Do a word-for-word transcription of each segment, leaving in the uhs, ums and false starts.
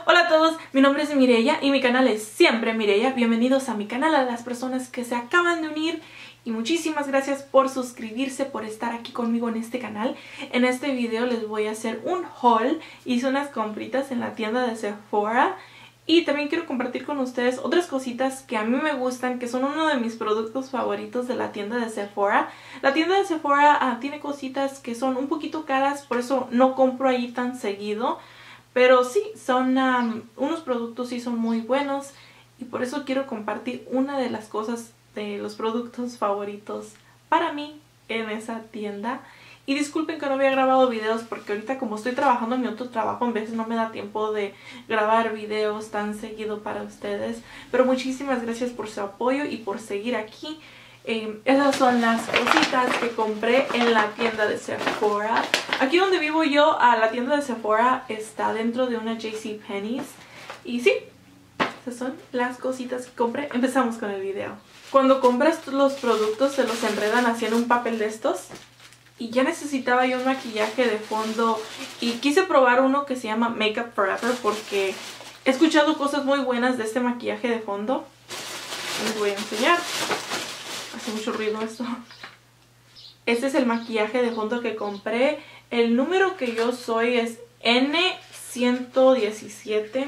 Hola a todos, mi nombre es Mireya y mi canal es siempre Mireya. Bienvenidos a mi canal, a las personas que se acaban de unir y muchísimas gracias por suscribirse, por estar aquí conmigo en este canal. En este video les voy a hacer un haul. Hice unas compritas en la tienda de Sephora y también quiero compartir con ustedes otras cositas que a mí me gustan, que son uno de mis productos favoritos de la tienda de Sephora. La tienda de Sephora ah, tiene cositas que son un poquito caras, por eso no compro ahí tan seguido. Pero sí, son um, unos productos sí son muy buenos y por eso quiero compartir una de las cosas de los productos favoritos para mí en esa tienda. Y disculpen que no había grabado videos porque ahorita como estoy trabajando en mi otro trabajo, a veces no me da tiempo de grabar videos tan seguido para ustedes. Pero muchísimas gracias por su apoyo y por seguir aquí. Eh, esas son las cositas que compré en la tienda de Sephora. Aquí donde vivo yo, a la tienda de Sephora está dentro de una JCPenney's. Y sí, esas son las cositas que compré. Empezamos con el video. Cuando compras los productos se los enredan así en un papel de estos. Y ya necesitaba yo un maquillaje de fondo. Y quise probar uno que se llama Makeup Forever porque he escuchado cosas muy buenas de este maquillaje de fondo. Les voy a enseñar. Hace mucho ruido esto. Este es el maquillaje de fondo que compré. El número que yo soy es N ciento diecisiete.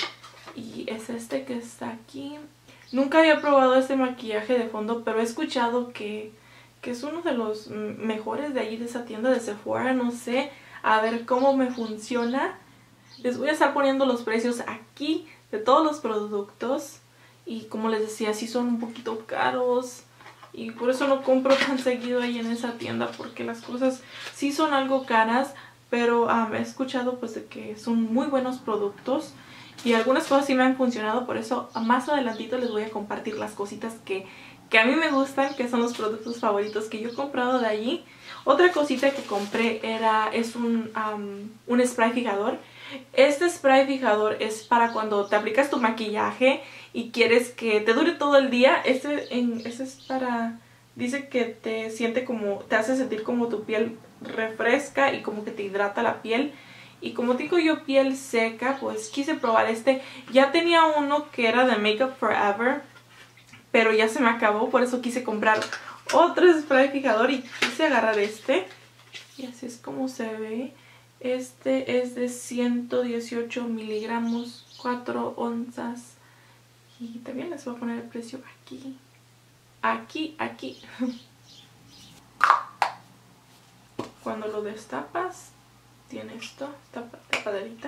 Y es este que está aquí. Nunca había probado este maquillaje de fondo, pero he escuchado que, que es uno de los mejores de allí de esa tienda de Sephora. No sé, a ver cómo me funciona. Les voy a estar poniendo los precios aquí de todos los productos. Y como les decía, sí son un poquito caros. Y por eso no compro tan seguido ahí en esa tienda, porque las cosas sí son algo caras, pero um, he escuchado pues de que son muy buenos productos y algunas cosas sí me han funcionado. Por eso más adelantito les voy a compartir las cositas que, que a mí me gustan, que son los productos favoritos que yo he comprado de allí. Otra cosita que compré era es un, um, un spray fijador. Este spray fijador es para cuando te aplicas tu maquillaje y quieres que te dure todo el día. Este, en, este es para... Dice que te siente como... Te hace sentir como tu piel refresca y como que te hidrata la piel. Y como digo yo, piel seca, pues quise probar este. Ya tenía uno que era de Makeup Forever, pero ya se me acabó, por eso quise comprar otro spray fijador y quise agarrar este. Y así es como se ve. Este es de ciento dieciocho miligramos, cuatro onzas. Y también les voy a poner el precio aquí. Aquí, aquí. Cuando lo destapas, tiene esto, esta tapaderita.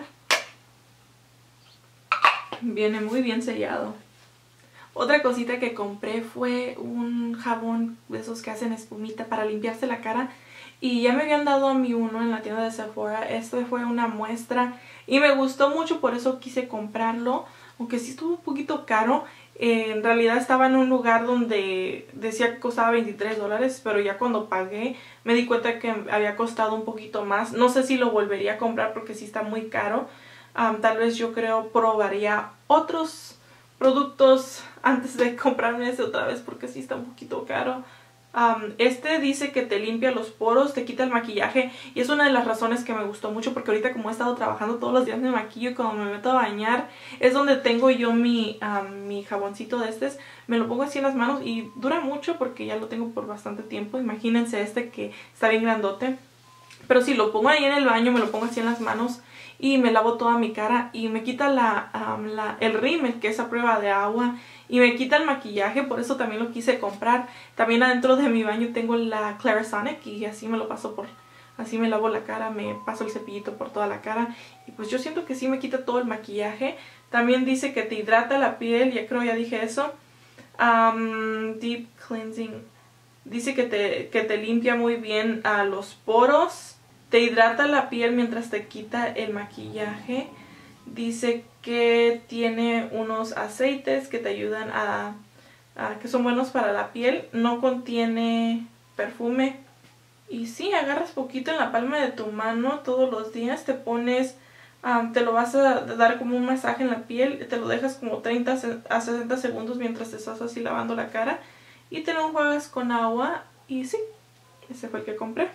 Viene muy bien sellado. Otra cosita que compré fue un jabón de esos que hacen espumita para limpiarse la cara. Y ya me habían dado a mí uno en la tienda de Sephora. Este fue una muestra y me gustó mucho, por eso quise comprarlo. Aunque sí estuvo un poquito caro. Eh, en realidad estaba en un lugar donde decía que costaba veintitrés dólares. Pero ya cuando pagué me di cuenta que había costado un poquito más. No sé si lo volvería a comprar porque sí está muy caro. Um, tal vez yo creo probaría otros productos antes de comprarme este otra vez porque sí está un poquito caro. Um, este dice que te limpia los poros, te quita el maquillaje y es una de las razones que me gustó mucho porque ahorita como he estado trabajando todos los días me maquillo y cuando me meto a bañar es donde tengo yo mi, um, mi jaboncito de estos. Me lo pongo así en las manos y dura mucho porque ya lo tengo por bastante tiempo. Imagínense este que está bien grandote. Pero si lo pongo ahí en el baño, me lo pongo así en las manos y me lavo toda mi cara y me quita la, um, la, el rímel, que es a prueba de agua, y me quita el maquillaje, por eso también lo quise comprar. También adentro de mi baño tengo la Clarisonic y así me lo paso por... Así me lavo la cara, me paso el cepillito por toda la cara y pues yo siento que sí me quita todo el maquillaje. También dice que te hidrata la piel, ya creo ya dije eso. Um, deep Cleansing. Dice que te, que te limpia muy bien a los poros. Te hidrata la piel mientras te quita el maquillaje. Dice que tiene unos aceites que te ayudan a, a... que son buenos para la piel. No contiene perfume. Y sí, agarras poquito en la palma de tu mano todos los días. Te pones... Um, te lo vas a dar como un masaje en la piel. Te lo dejas como treinta a sesenta segundos mientras te estás así lavando la cara. Y te lo enjuagas con agua. Y sí, ese fue el que compré.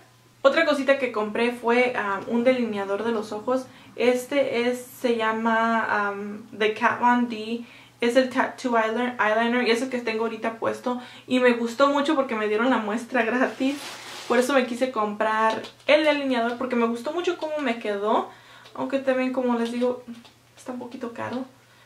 Otra cosita que compré fue um, un delineador de los ojos. Este es, se llama um, The Kat Von D. Es el Tattoo Eyeliner, eyeliner y es el que tengo ahorita puesto. Y me gustó mucho porque me dieron la muestra gratis. Por eso me quise comprar el delineador porque me gustó mucho cómo me quedó. Aunque también, como les digo, está un poquito caro.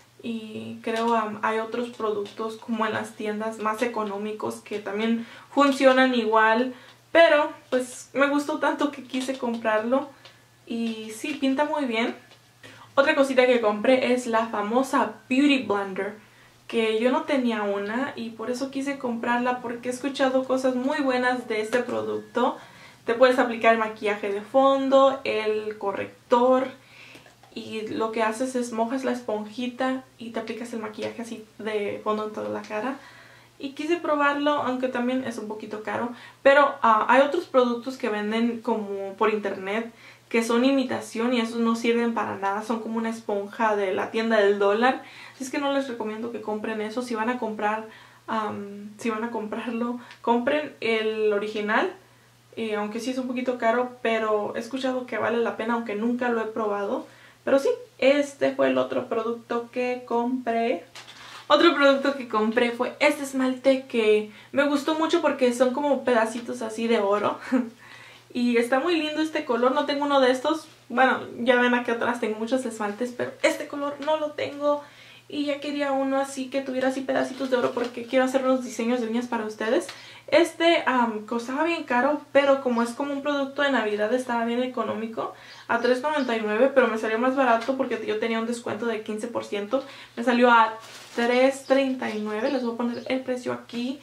Y creo um, hay otros productos como en las tiendas más económicos que también funcionan igual. Pero pues me gustó tanto que quise comprarlo. Y sí, pinta muy bien. Otra cosita que compré es la famosa Beauty Blender, que yo no tenía una y por eso quise comprarla porque he escuchado cosas muy buenas de este producto. Te puedes aplicar el maquillaje de fondo, el corrector y lo que haces es mojas la esponjita y te aplicas el maquillaje así de fondo en toda la cara. Y quise probarlo, aunque también es un poquito caro, pero uh, hay otros productos que venden como por internet que son imitación y esos no sirven para nada, son como una esponja de la tienda del dólar. Así es que no les recomiendo que compren eso. Si van a comprar, um, si van a comprarlo, compren el original, eh, aunque sí es un poquito caro, pero he escuchado que vale la pena, aunque nunca lo he probado. Pero sí, este fue el otro producto que compré. Otro producto que compré fue este esmalte que me gustó mucho porque son como pedacitos así de oro. Y está muy lindo este color, no tengo uno de estos. Bueno, ya ven aquí atrás tengo muchos esmaltes, pero este color no lo tengo. Y ya quería uno así que tuviera así pedacitos de oro porque quiero hacer unos diseños de uñas para ustedes. Este um, costaba bien caro, pero como es como un producto de Navidad estaba bien económico. A tres noventa y nueve, pero me salió más barato porque yo tenía un descuento de quince por ciento. Me salió a tres treinta y nueve, les voy a poner el precio aquí.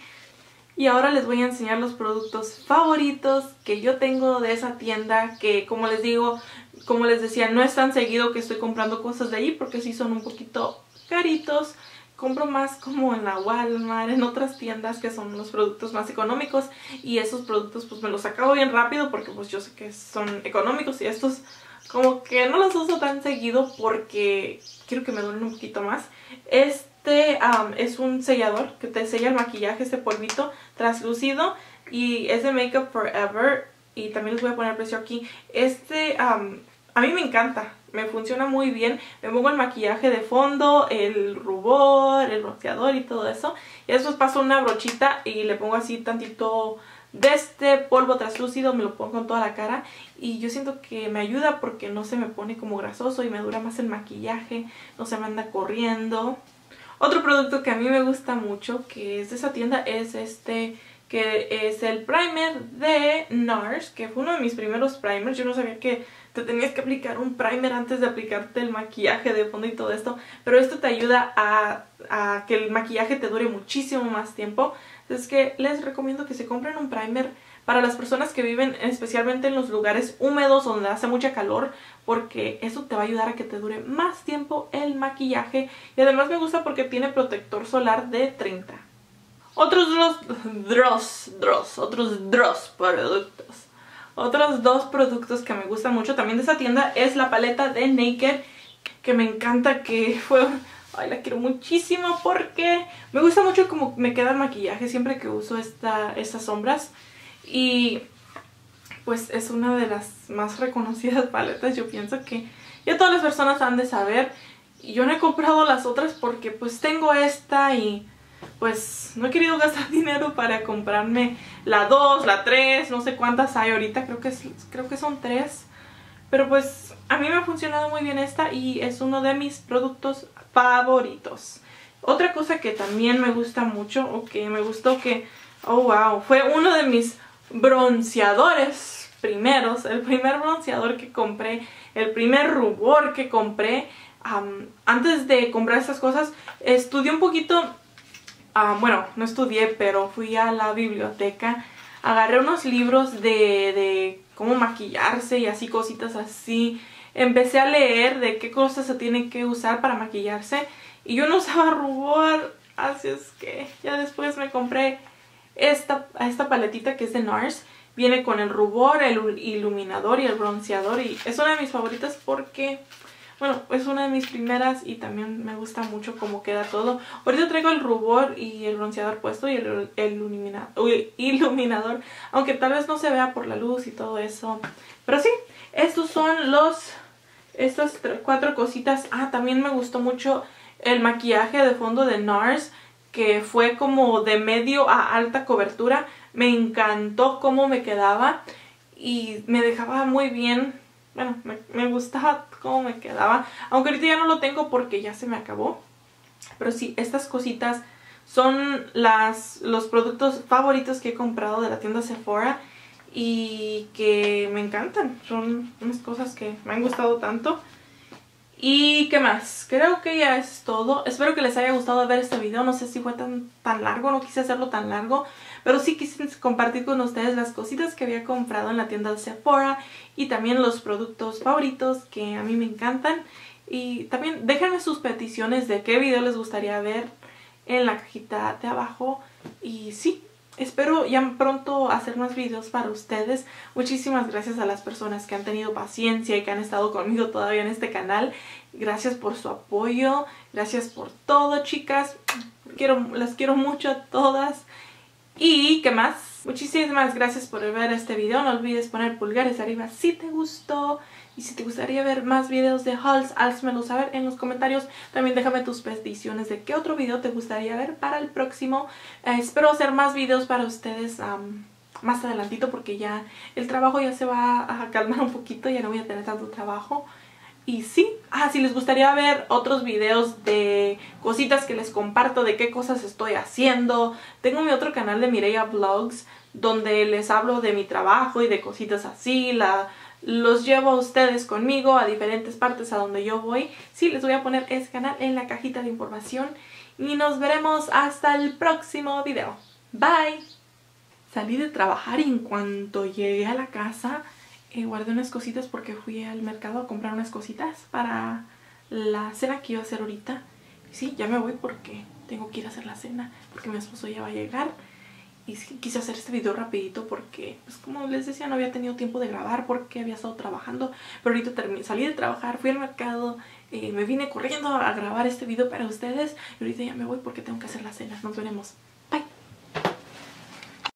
Y ahora les voy a enseñar los productos favoritos que yo tengo de esa tienda, que como les digo, como les decía, no es tan seguido que estoy comprando cosas de allí porque sí son un poquito caritos. Compro más como en la Walmart, en otras tiendas que son los productos más económicos y esos productos pues me los acabo bien rápido porque pues yo sé que son económicos y estos como que no los uso tan seguido porque quiero que me duren un poquito más. Este Este um, es un sellador que te sella el maquillaje, este polvito translúcido y es de Makeup Forever y también les voy a poner el precio aquí. Este um, a mí me encanta, me funciona muy bien. Me pongo el maquillaje de fondo, el rubor, el bronceador y todo eso. Y después paso una brochita y le pongo así tantito de este polvo translúcido, me lo pongo en toda la cara y yo siento que me ayuda porque no se me pone como grasoso y me dura más el maquillaje, no se me anda corriendo. Otro producto que a mí me gusta mucho, que es de esa tienda, es este, que es el primer de NARS, que fue uno de mis primeros primers. Yo no sabía que te tenías que aplicar un primer antes de aplicarte el maquillaje de fondo y todo esto, pero esto te ayuda a, a que el maquillaje te dure muchísimo más tiempo. Es que les recomiendo que se compren un primer para las personas que viven especialmente en los lugares húmedos donde hace mucha calor, porque eso te va a ayudar a que te dure más tiempo el maquillaje. Y además me gusta porque tiene protector solar de treinta. Otros dos, dos, dos, otros dos productos. Otros dos productos que me gustan mucho también de esa tienda es la paleta de Naked, que me encanta, que fue... Ay, la quiero muchísimo porque me gusta mucho cómo me queda el maquillaje siempre que uso esta, estas sombras. Y pues es una de las más reconocidas paletas, yo pienso que ya todas las personas han de saber. Y yo no he comprado las otras porque pues tengo esta y pues no he querido gastar dinero para comprarme la dos, la tres, no sé cuántas hay ahorita, creo que, es, creo que son tres. Pero pues a mí me ha funcionado muy bien esta y es uno de mis productos favoritos. Otra cosa que también me gusta mucho, o que me gustó que, oh wow, fue uno de mis bronceadores primeros, el primer bronceador que compré, el primer rubor que compré. Um, antes de comprar estas cosas, estudié un poquito, uh, bueno, no estudié, pero fui a la biblioteca, agarré unos libros de, de cómo maquillarse y así cositas así. Empecé a leer de qué cosas se tienen que usar para maquillarse y yo no usaba rubor, así es que ya después me compré esta, esta paletita que es de NARS. Viene con el rubor, el iluminador y el bronceador y es una de mis favoritas porque Bueno, es una de mis primeras y también me gusta mucho cómo queda todo. Ahorita traigo el rubor y el bronceador puesto y el, el ilumina, uy, iluminador, aunque tal vez no se vea por la luz y todo eso. Pero sí, estos son los, estas cuatro cositas. Ah, también me gustó mucho el maquillaje de fondo de NARS, que fue como de medio a alta cobertura. Me encantó cómo me quedaba y me dejaba muy bien. Bueno, me, me gustaba cómo me quedaba. Aunque ahorita ya no lo tengo porque ya se me acabó. Pero sí, estas cositas son las, los productos favoritos que he comprado de la tienda Sephora. Y que me encantan. Son unas cosas que me han gustado tanto. ¿Y qué más? Creo que ya es todo. Espero que les haya gustado ver este video. No sé si fue tan, tan largo, no quise hacerlo tan largo. Pero sí quise compartir con ustedes las cositas que había comprado en la tienda de Sephora. Y también los productos favoritos que a mí me encantan. Y también déjenme sus peticiones de qué video les gustaría ver en la cajita de abajo. Y sí, espero ya pronto hacer más videos para ustedes. Muchísimas gracias a las personas que han tenido paciencia y que han estado conmigo todavía en este canal. Gracias por su apoyo. Gracias por todo, chicas. Quiero, las quiero mucho a todas. ¿Y qué más? Muchísimas gracias por ver este video. No olvides poner pulgares arriba si te gustó. Y si te gustaría ver más videos de hauls, házmelo saber en los comentarios. También déjame tus peticiones de qué otro video te gustaría ver para el próximo. Eh, espero hacer más videos para ustedes um, más adelantito, porque ya el trabajo ya se va a calmar un poquito. Ya no voy a tener tanto trabajo. Y sí, ah, si les gustaría ver otros videos de cositas que les comparto, de qué cosas estoy haciendo. Tengo mi otro canal de Mireia Vlogs, donde les hablo de mi trabajo y de cositas así. La... Los llevo a ustedes conmigo a diferentes partes a donde yo voy. Sí, les voy a poner ese canal en la cajita de información. Y nos veremos hasta el próximo video. Bye. Salí de trabajar y en cuanto llegué a la casa, eh, guardé unas cositas porque fui al mercado a comprar unas cositas para la cena que iba a hacer ahorita. Sí, ya me voy porque tengo que ir a hacer la cena, porque mi esposo ya va a llegar. Y sí, quise hacer este video rapidito porque, pues como les decía, no había tenido tiempo de grabar porque había estado trabajando. Pero ahorita terminé, salí de trabajar, fui al mercado, eh, me vine corriendo a grabar este video para ustedes. Y ahorita ya me voy porque tengo que hacer la cena. Nos veremos.